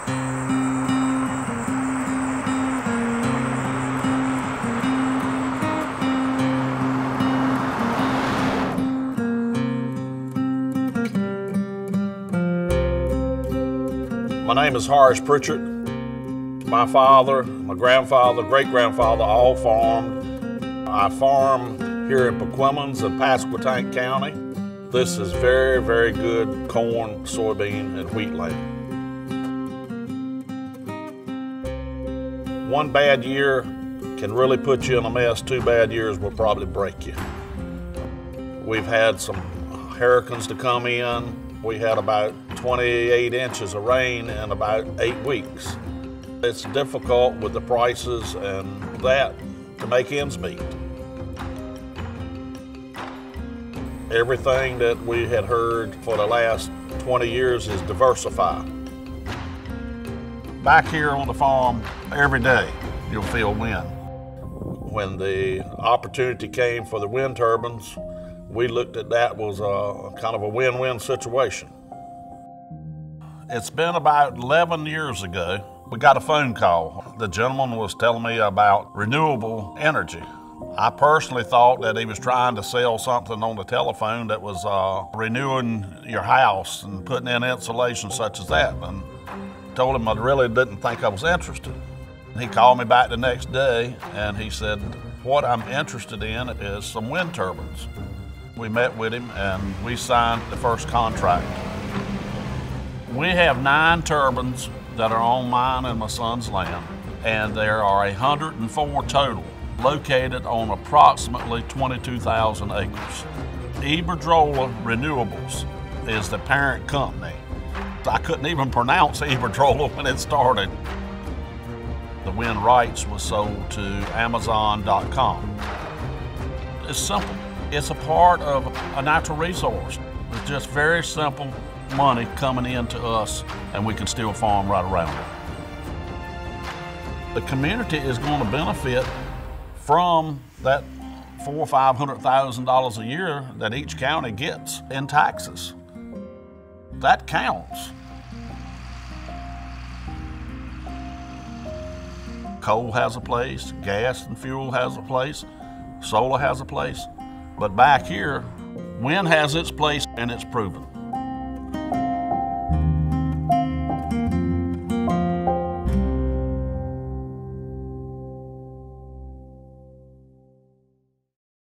My name is Horace Pritchard. My father, my grandfather, great-grandfather all farmed. I farm here in Paquemmons in Pasquotank County. This is very, very good corn, soybean, and wheat land. One bad year can really put you in a mess. 2 bad years will probably break you. We've had some hurricanes to come in. We had about 28 inches of rain in about 8 weeks. It's difficult with the prices and that to make ends meet. Everything that we had heard for the last 20 years is diversify. Back here on the farm, every day you'll feel wind. When the opportunity came for the wind turbines, we looked at that was a kind of a win-win situation. It's been about 11 years ago, we got a phone call. The gentleman was telling me about renewable energy. I personally thought that he was trying to sell something on the telephone that was renewing your house and putting in insulation such as that, and told him I really didn't think I was interested. He called me back the next day and he said, what I'm interested in is some wind turbines. We met with him and we signed the first contract. We have 9 turbines that are on mine and my son's land, and there are 104 total, located on approximately 22,000 acres. Iberdrola Renewables is the parent company. I couldn't even pronounce Iberdrola when it started. The wind rights was sold to Amazon.com. It's simple. It's a part of a natural resource. It's just very simple money coming into us, and we can still farm right around it. The community is going to benefit from that $400,000 or $500,000 a year that each county gets in taxes. That counts. Coal has a place, gas and fuel has a place, solar has a place, but back here, wind has its place and it's proven.